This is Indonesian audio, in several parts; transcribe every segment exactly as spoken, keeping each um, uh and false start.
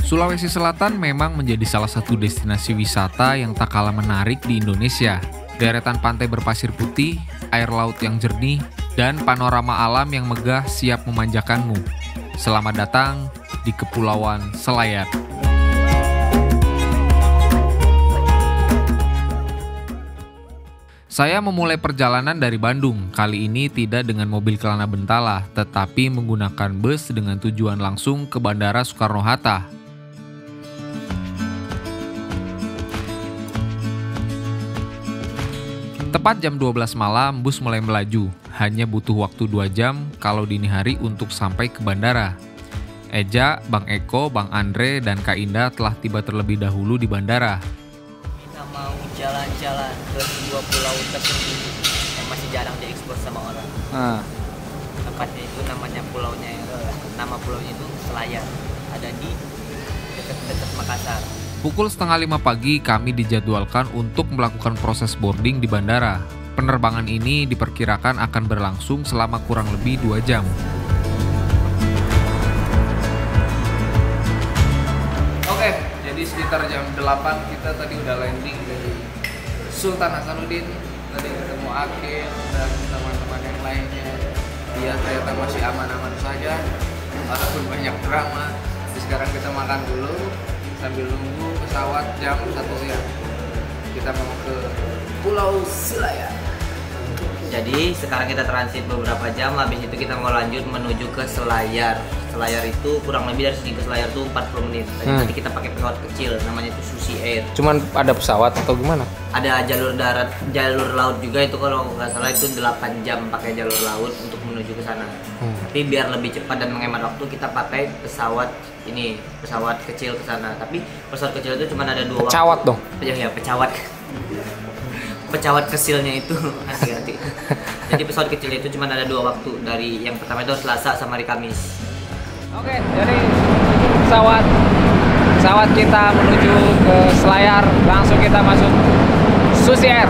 Sulawesi Selatan memang menjadi salah satu destinasi wisata yang tak kalah menarik di Indonesia. Deretan pantai berpasir putih, air laut yang jernih, dan panorama alam yang megah siap memanjakanmu. Selamat datang di Kepulauan Selayar. Saya memulai perjalanan dari Bandung, kali ini tidak dengan mobil Kelana Bentala, tetapi menggunakan bus dengan tujuan langsung ke Bandara Soekarno-Hatta. Tepat jam dua belas malam, bus mulai melaju. Hanya butuh waktu dua jam kalau dini hari untuk sampai ke bandara. Eja, Bang Eko, Bang Andre, dan Kak Indah telah tiba terlebih dahulu di bandara. Kita mau jalan-jalan ke dua pulau tersebut yang masih jarang diekspos sama orang. Ah. Tempatnya itu namanya pulaunya, nama pulaunya itu Selayar. Ada di dekat-dekat Makassar. Pukul setengah lima pagi kami dijadwalkan untuk melakukan proses boarding di bandara. Penerbangan ini diperkirakan akan berlangsung selama kurang lebih dua jam. Oke, jadi sekitar jam delapan kita tadi udah landing dari Sultan Hasanuddin. Tadi ketemu Akil dan teman-teman yang lainnya. Dia ternyata masih aman-aman saja, walaupun banyak drama. Jadi sekarang kita makan dulu sambil nunggu pesawat jam satu siang. Kita mau ke Pulau Selayar. Jadi sekarang kita transit beberapa jam, habis itu kita mau lanjut menuju ke Selayar. Selayar itu kurang lebih dari sini ke Selayar itu empat puluh menit. Tadi, hmm. tadi kita pakai pesawat kecil, namanya itu Susi Air. Cuman ada pesawat atau gimana? Ada jalur darat, jalur laut juga, itu kalau nggak salah itu delapan jam pakai jalur laut untuk menuju ke sana. Hmm. Tapi biar lebih cepat dan menghemat waktu, kita pakai pesawat ini, pesawat kecil ke sana. Tapi pesawat kecil itu cuma ada dua. Pesawat dong. Ya ya, pesawat. Pesawat kecilnya itu hati-hati. Jadi pesawat kecil itu cuma ada dua waktu, dari yang pertama itu Selasa sama hari Kamis. Oke, jadi pesawat pesawat kita menuju ke Selayar, langsung kita masuk Susi Air.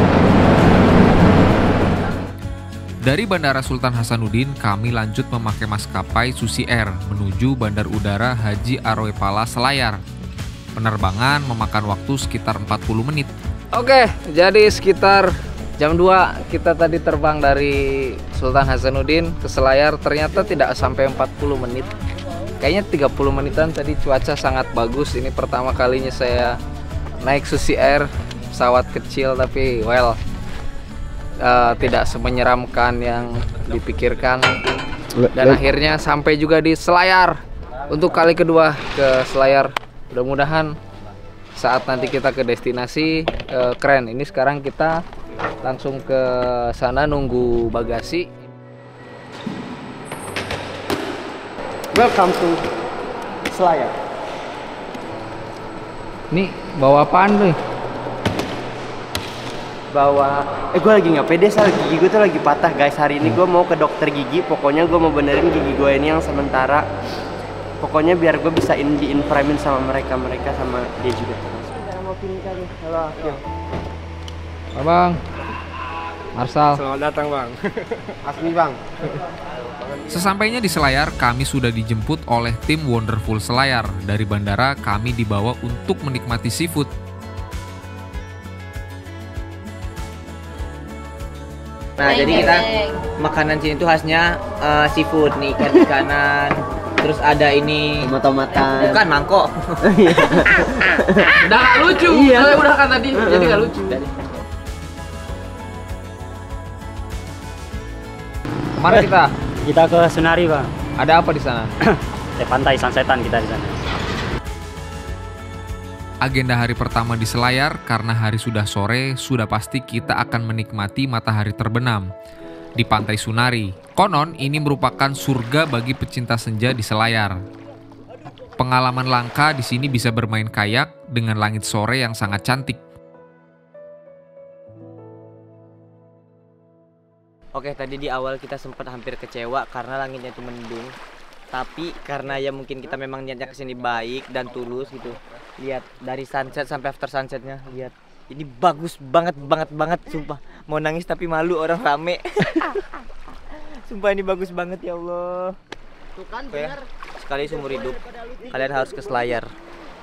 Dari Bandara Sultan Hasanuddin, kami lanjut memakai maskapai Susi Air menuju Bandar Udara Haji Arway Pala Selayar. Penerbangan memakan waktu sekitar empat puluh menit. Oke, jadi sekitar jam dua kita tadi terbang dari Sultan Hasanuddin ke Selayar, ternyata tidak sampai empat puluh menit. Kayaknya tiga puluh menitan tadi, cuaca sangat bagus. Ini pertama kalinya saya naik Susi Air, pesawat kecil tapi well uh, tidak semenyeramkan yang dipikirkan. Dan akhirnya sampai juga di Selayar untuk kali kedua ke Selayar. Mudah-mudahan saat nanti kita ke destinasi uh, keren. Ini sekarang kita langsung ke sana nunggu bagasi. Welcome to Selayar. Nih, bawa apaan tuh? Bawa, eh gue lagi nggak pede, soal gigi gue tuh lagi patah guys. Hari ini gue mau ke dokter gigi. Pokoknya gue mau benerin gigi gue ini yang sementara. Pokoknya biar gue bisa in, di-inframin sama mereka, mereka sama dia juga. Kita mau pilih kali. Halo, Akil. Halo Bang. Marsal. Selamat datang Bang. Asmi Bang. Sesampainya di Selayar, kami sudah dijemput oleh tim Wonderful Selayar. Dari bandara, kami dibawa untuk menikmati seafood. Nah, jadi kita makanan sini tuh khasnya uh, seafood nih, ikan-ikanan. Terus ada ini tomat-tomatan. Bukan mangkok. Udah gak lucu. Iya. Soalnya udah kan tadi, jadi gak lucu. Kemana kita? Kita ke Sunari, Bang. Ada apa di sana? Di pantai sunsetan kita di sana. Agenda hari pertama di Selayar, karena hari sudah sore, sudah pasti kita akan menikmati matahari terbenam di Pantai Sunari. Konon, ini merupakan surga bagi pecinta senja di Selayar. Pengalaman langka di sini bisa bermain kayak dengan langit sore yang sangat cantik. Oke, tadi di awal kita sempat hampir kecewa karena langitnya itu mendung. Tapi karena ya mungkin kita memang niatnya kesini baik dan tulus gitu. Lihat dari sunset sampai after sunsetnya, lihat ini bagus banget banget banget, sumpah. Mau nangis tapi malu orang rame. Sumpah ini bagus banget ya Allah. Tuh kan bener. bener. Sekali seumur hidup kalian harus ke Selayar.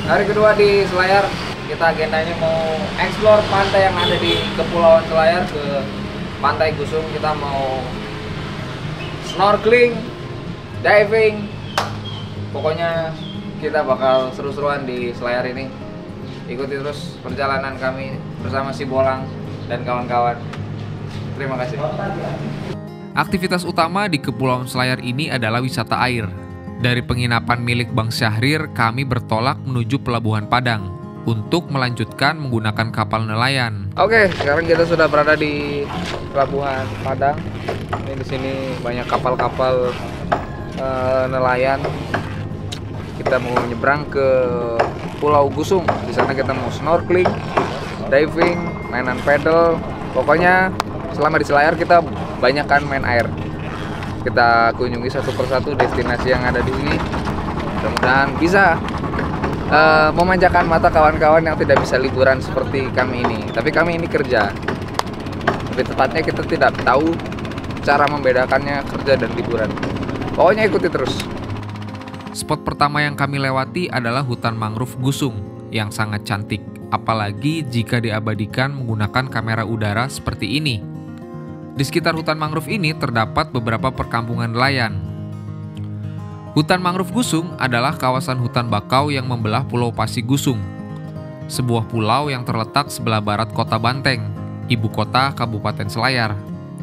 Hari kedua di Selayar, kita agendanya mau explore pantai yang ada di Kepulauan Selayar ke Pantai Gusung. Kita mau snorkeling, diving, pokoknya kita bakal seru-seruan di Selayar ini. Ikuti terus perjalanan kami bersama si Bolang dan kawan-kawan. Terima kasih. Aktivitas utama di Kepulauan Selayar ini adalah wisata air. Dari penginapan milik Bang Syahrir, kami bertolak menuju Pelabuhan Padang untuk melanjutkan menggunakan kapal nelayan. Oke, sekarang kita sudah berada di Pelabuhan Padang. Ini di sini banyak kapal-kapal uh, nelayan. Kita mau nyebrang ke Pulau Gusung. Di sana kita mau snorkeling, diving, mainan pedal. Pokoknya selama di Selayar kita banyakkan main air. Kita kunjungi satu persatu destinasi yang ada di sini. Mudah-mudahan bisa uh, memanjakan mata kawan-kawan yang tidak bisa liburan seperti kami ini. Tapi kami ini kerja. Lebih tepatnya kita tidak tahu cara membedakannya kerja dan liburan. Pokoknya ikuti terus. Spot pertama yang kami lewati adalah hutan mangrove Gusung yang sangat cantik, apalagi jika diabadikan menggunakan kamera udara seperti ini. Di sekitar hutan mangrove ini terdapat beberapa perkampungan nelayan. Hutan mangrove Gusung adalah kawasan hutan bakau yang membelah Pulau Pasir Gusung, sebuah pulau yang terletak sebelah barat kota Banteng, ibu kota Kabupaten Selayar.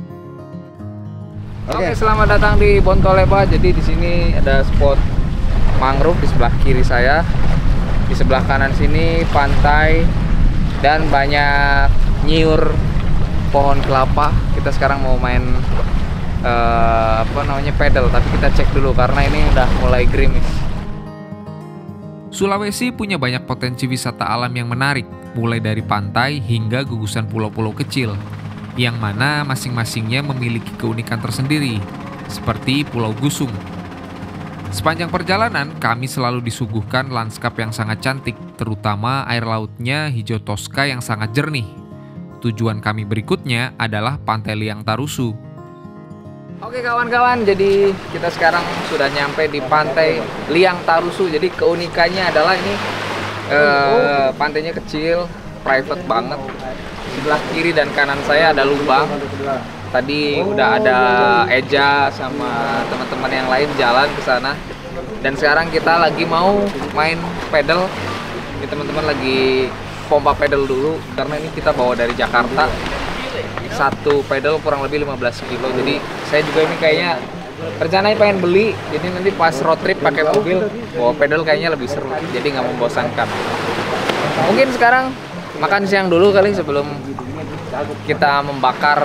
Oke, selamat datang di Bontoleba. Jadi di sini ada spot mangrove di sebelah kiri saya. Di sebelah kanan sini pantai dan banyak nyiur pohon kelapa. Kita sekarang mau main uh, apa namanya pedal, tapi kita cek dulu karena ini udah mulai gerimis. Sulawesi punya banyak potensi wisata alam yang menarik, mulai dari pantai hingga gugusan pulau-pulau kecil, yang mana masing-masingnya memiliki keunikan tersendiri, seperti Pulau Gusung. Sepanjang perjalanan, kami selalu disuguhkan lanskap yang sangat cantik, terutama air lautnya hijau toska yang sangat jernih. Tujuan kami berikutnya adalah Pantai Liang Tarusu. Oke kawan-kawan, jadi kita sekarang sudah nyampe di Pantai Liang Tarusu. Jadi keunikannya adalah ini eh, pantainya kecil, private banget. Sebelah kiri dan kanan saya ada lubang. Tadi udah ada Eja sama teman-teman yang lain jalan ke sana. Dan sekarang kita lagi mau main pedal. Ini teman-teman lagi pompa pedal dulu karena ini kita bawa dari Jakarta. Satu pedal kurang lebih lima belas kilo. Jadi saya juga ini kayaknya rencananya pengen beli. Jadi nanti pas road trip pakai mobil bawa pedal kayaknya lebih seru. Jadi nggak membosankan. Mungkin sekarang makan siang dulu kali sebelum kita membakar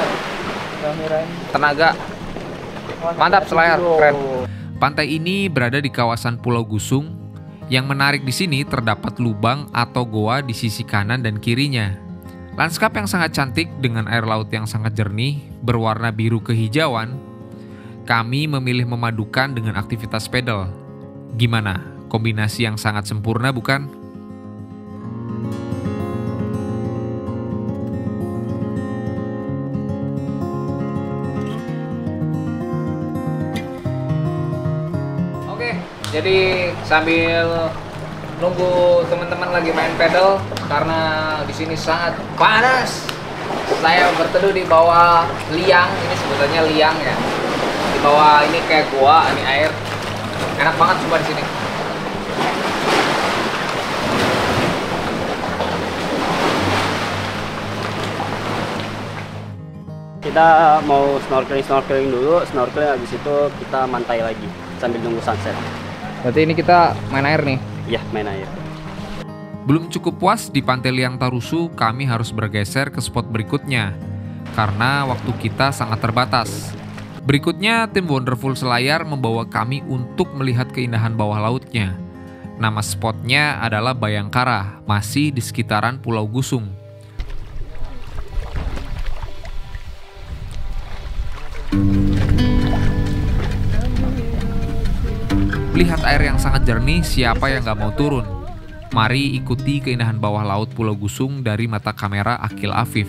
tenaga. Mantap Selayar, keren. Pantai ini berada di kawasan Pulau Gusung. Yang menarik di sini terdapat lubang atau goa di sisi kanan dan kirinya. Lanskap yang sangat cantik dengan air laut yang sangat jernih, berwarna biru kehijauan. Kami memilih memadukan dengan aktivitas pedal. Gimana? Kombinasi yang sangat sempurna bukan? Oke, jadi sambil nunggu teman-teman lagi main pedal karena di sini sangat panas. Saya berteduh di bawah liang, ini sebutannya liang ya. Di bawah ini kayak gua, ini air. Enak banget coba di sini. Kita mau snorkeling-snorkeling dulu, snorkeling habis itu kita mantai lagi sambil nunggu sunset. Berarti ini kita main air nih? Ya, main air. Belum cukup puas di Pantai Liang Tarusu, kami harus bergeser ke spot berikutnya karena waktu kita sangat terbatas. Berikutnya, tim Wonderful Selayar membawa kami untuk melihat keindahan bawah lautnya. Nama spotnya adalah Bayangkara, masih di sekitaran Pulau Gusung. Lihat air yang sangat jernih, siapa yang gak mau turun? Mari ikuti keindahan bawah laut Pulau Gusung dari mata kamera Akil Afif.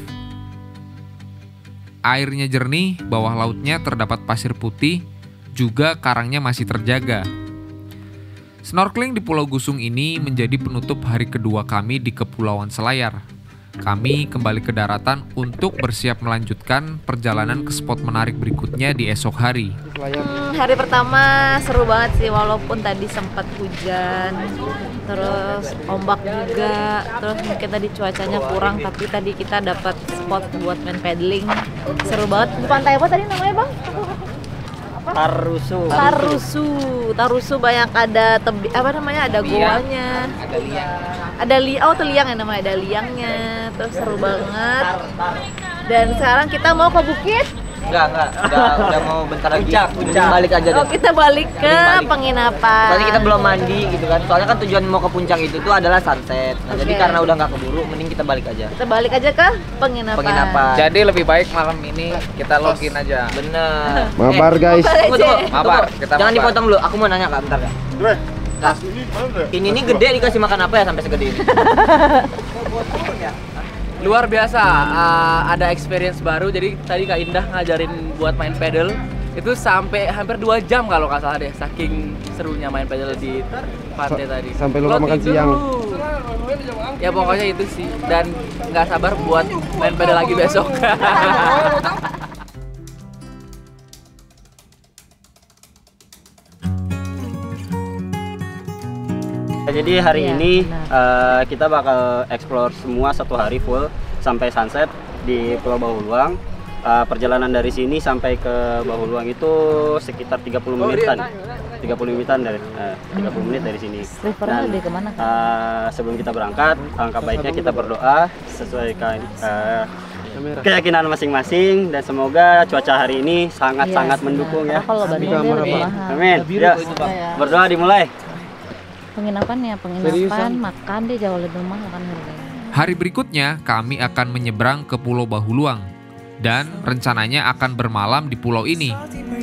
Airnya jernih, bawah lautnya terdapat pasir putih, juga karangnya masih terjaga. Snorkeling di Pulau Gusung ini menjadi penutup hari kedua kami di Kepulauan Selayar. Kami kembali ke daratan untuk bersiap melanjutkan perjalanan ke spot menarik berikutnya di esok hari. Hmm, hari pertama seru banget sih, walaupun tadi sempat hujan, terus ombak juga, terus mungkin tadi cuacanya kurang, tapi tadi kita dapat spot buat main paddling. Seru banget. Di pantai apa tadi namanya, Bang? Tarusu. Tarusu. Tarusu banyak ada tebi, apa namanya? Ada goanya. Ada liang. Ada li oh tuh liang ya namanya, ada liangnya. Terus seru banget. Dan sekarang kita mau ke bukit. Enggak, enggak, udah, udah mau bentar lagi. Puncak, puncak. Balik aja Oh, deh. kita balik ke balik. penginapan. Soalnya kita belum mandi gitu kan. Soalnya kan tujuan mau ke puncak itu tuh adalah sunset. Nah, jadi Oke. karena udah nggak keburu, mending kita balik aja. Kita balik aja ke penginapan. Penginapan. Jadi lebih baik malam ini kita login aja. Bener. Mabar guys. Mabar Tunggu, aja. tunggu, Mabar, tunggu. kita Jangan mabar. dipotong dulu. Aku mau nanya kak, bentar kak. Kak, ini nih gede dikasih makan apa ya sampai segede ini? Luar biasa, uh, ada experience baru. Jadi tadi Kak Indah ngajarin buat main pedal itu sampai hampir dua jam kalau nggak salah deh, saking serunya main pedal di pantai Sa- tadi. sampai lupa Lo makan tidur. siang. Ya pokoknya itu sih, dan nggak sabar buat main pedal lagi besok. Jadi hari Iya, ini benar. eh, kita bakal explore semua satu hari full sampai sunset di Pulau Bahuluang. Eh, perjalanan dari sini sampai ke Bahuluang itu sekitar tiga puluh menitan. tiga puluh menitan dari eh, tiga puluh menit dari sini. Rivernya Dan, lebih kemana kan? eh, sebelum kita berangkat, alangkah baiknya kita berdoa sesuaikan eh, keyakinan masing-masing dan semoga cuaca hari ini sangat-sangat Iya, mendukung benar. ya. Kalau Bandung dia lebih mahal. Amin. Ya, berdoa dimulai. Penginapan ya, penginapan, makan dia jauh lebih mahal kan harganya. Hari berikutnya kami akan menyeberang ke Pulau Bahuluang dan rencananya akan bermalam di pulau ini.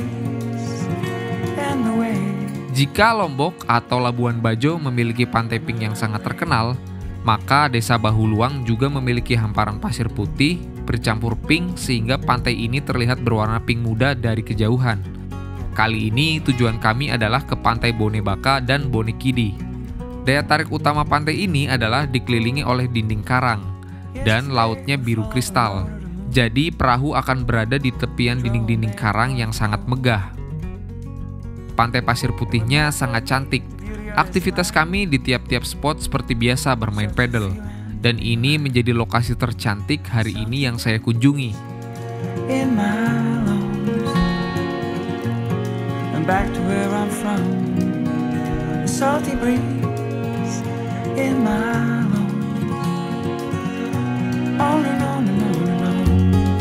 Jika Lombok atau Labuan Bajo memiliki pantai pink yang sangat terkenal, maka Desa Bahuluang juga memiliki hamparan pasir putih bercampur pink sehingga pantai ini terlihat berwarna pink muda dari kejauhan. Kali ini tujuan kami adalah ke Pantai Bone Baka dan Bone Kidi. Daya tarik utama pantai ini adalah dikelilingi oleh dinding karang dan lautnya biru kristal. Jadi perahu akan berada di tepian dinding-dinding karang yang sangat megah. Pantai pasir putihnya sangat cantik. Aktivitas kami di tiap-tiap spot seperti biasa bermain pedal. Dan ini menjadi lokasi tercantik hari ini yang saya kunjungi. In my lungs and back to where I'm from. The salty breeze in my lungs. On and on and on and on.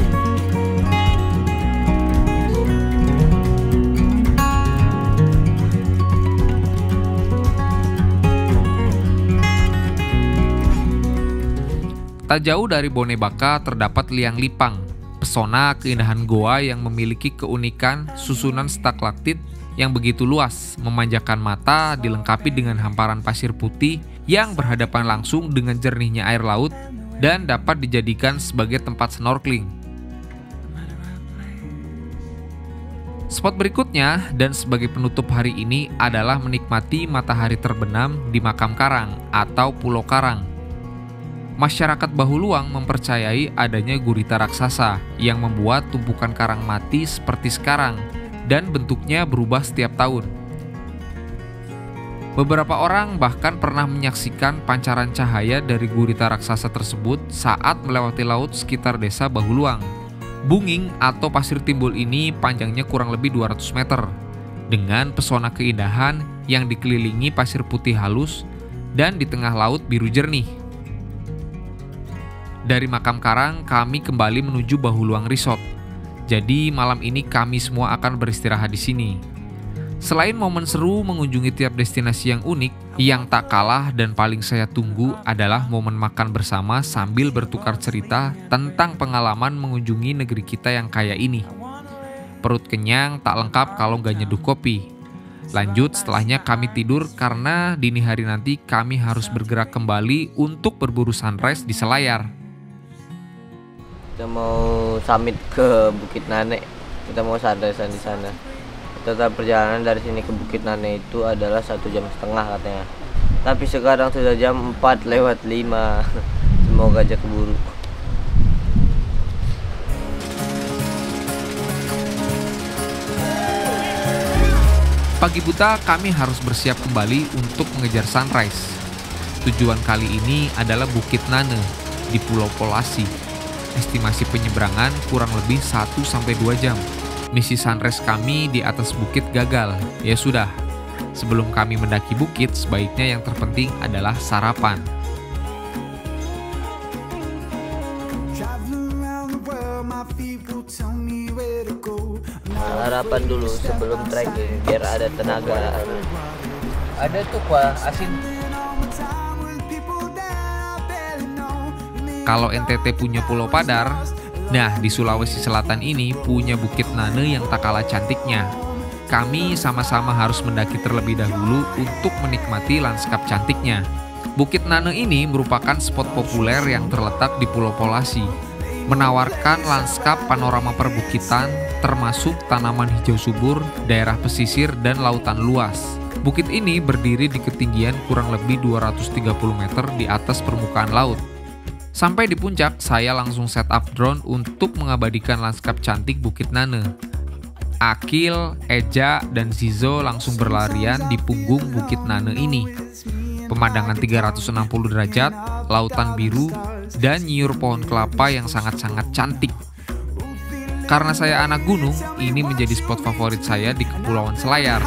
Tak jauh dari Bone Baka terdapat Liang Lipang, pesona keindahan goa yang memiliki keunikan susunan stalaktit yang begitu luas, memanjakan mata, dilengkapi dengan hamparan pasir putih yang berhadapan langsung dengan jernihnya air laut dan dapat dijadikan sebagai tempat snorkeling. Spot berikutnya dan sebagai penutup hari ini adalah menikmati matahari terbenam di Makam Karang atau Pulau Karang. Masyarakat Bahuluang mempercayai adanya gurita raksasa yang membuat tumpukan karang mati seperti sekarang dan bentuknya berubah setiap tahun. Beberapa orang bahkan pernah menyaksikan pancaran cahaya dari gurita raksasa tersebut saat melewati laut sekitar desa Bahuluang. Bunging atau pasir timbul ini panjangnya kurang lebih dua ratus meter dengan pesona keindahan yang dikelilingi pasir putih halus dan di tengah laut biru jernih. Dari Makam Karang, kami kembali menuju Bahuluang Resort. Jadi malam ini kami semua akan beristirahat di sini. Selain momen seru mengunjungi tiap destinasi yang unik, yang tak kalah dan paling saya tunggu adalah momen makan bersama sambil bertukar cerita tentang pengalaman mengunjungi negeri kita yang kaya ini. Perut kenyang tak lengkap kalau nggak nyeduh kopi. Lanjut setelahnya kami tidur karena dini hari nanti kami harus bergerak kembali untuk berburu sunrise di Selayar. Kita mau summit ke Bukit Nanek. Kita mau sunrise di sana. total perjalanan dari sini ke Bukit Nane itu adalah satu jam setengah katanya. Tapi sekarang sudah jam empat lewat lima. Semoga aja keburu. Pagi buta kami harus bersiap kembali untuk mengejar sunrise. Tujuan kali ini adalah Bukit Nane di Pulau Polasi. Estimasi penyeberangan kurang lebih satu sampai dua jam. Misi sunrise kami di atas bukit gagal. Ya sudah, sebelum kami mendaki bukit, sebaiknya yang terpenting adalah sarapan. Sarapan dulu sebelum trekking biar ada tenaga. Ada tuh kuah asin. Kalau N T T punya Pulau Padar, nah di Sulawesi Selatan ini punya Bukit Nane yang tak kalah cantiknya. Kami sama-sama harus mendaki terlebih dahulu untuk menikmati lanskap cantiknya. Bukit Nane ini merupakan spot populer yang terletak di Pulau Polasi, menawarkan lanskap panorama perbukitan, termasuk tanaman hijau subur, daerah pesisir, dan lautan luas. Bukit ini berdiri di ketinggian kurang lebih dua ratus tiga puluh meter di atas permukaan laut. Sampai di puncak, saya langsung set up drone untuk mengabadikan lanskap cantik Bukit Nane. Akil, Eja, dan Zizo langsung berlarian di punggung Bukit Nane ini. Pemandangan tiga ratus enam puluh derajat, lautan biru, dan nyiur pohon kelapa yang sangat-sangat cantik. Karena saya anak gunung, ini menjadi spot favorit saya di Kepulauan Selayar.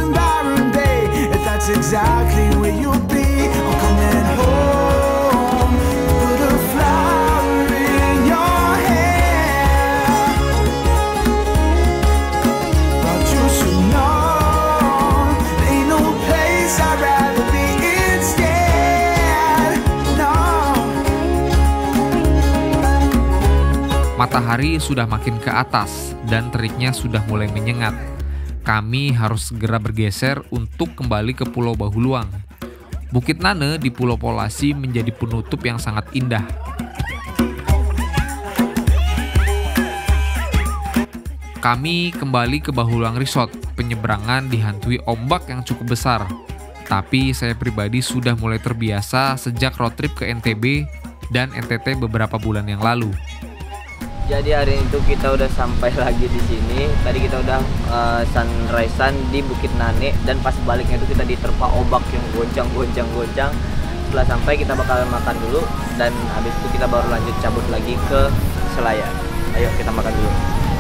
Matahari sudah makin ke atas dan teriknya sudah mulai menyengat. Kami harus segera bergeser untuk kembali ke Pulau Bahuluang. Bukit Nane di Pulau Polasi menjadi penutup yang sangat indah. Kami kembali ke Bahuluang Resort. Penyeberangan dihantui ombak yang cukup besar. Tapi saya pribadi sudah mulai terbiasa sejak road trip ke N T B dan N T T beberapa bulan yang lalu. Jadi hari itu kita udah sampai lagi di sini. Tadi kita udah uh, sunrise-an di Bukit Nane dan pas baliknya itu kita diterpa ombak yang goncang-goncang-goncang. Setelah sampai kita bakal makan dulu dan habis itu kita baru lanjut cabut lagi ke Selayar. Ayo kita makan dulu.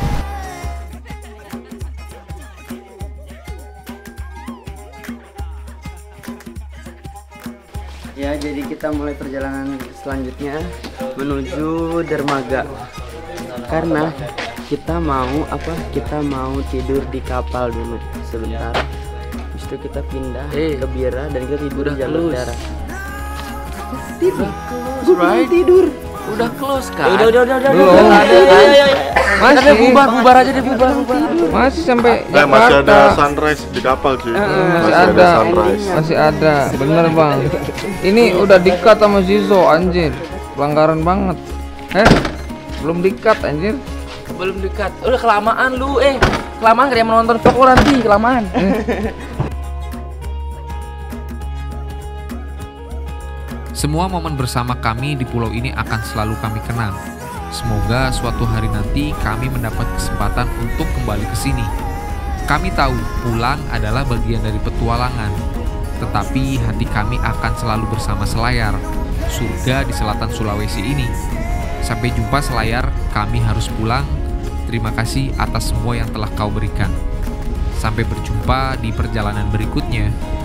Ya, jadi kita mulai perjalanan selanjutnya menuju dermaga. Karena kita mau apa? Kita mau tidur di kapal dulu sebentar. Habis itu kita pindah eh, ke Bira dan kita tidur di jalur darat. Tidur. Right? Tidur. Udah close kan? Udah udah udah udah. Belum. Masih bubar bubar aja deh bubar bubar. Masih sampai Nah, Jakarta. masih ada sunrise di kapal cuy. Eh, masih, masih ada, ada sunrise. masih ada, bener bang. Ini udah di-cut sama Zizo, anjir, pelanggaran banget. Eh, belum di-cut anjir. Belum dekat. Udah kelamaan lu eh. Kelamaan kayak menonton vlog nanti, kelamaan. Semua momen bersama kami di pulau ini akan selalu kami kenang. Semoga suatu hari nanti kami mendapat kesempatan untuk kembali ke sini. Kami tahu pulang adalah bagian dari petualangan, tetapi hati kami akan selalu bersama Selayar, surga di selatan Sulawesi ini. Sampai jumpa Selayar, kami harus pulang. Terima kasih atas semua yang telah kau berikan. Sampai berjumpa di perjalanan berikutnya.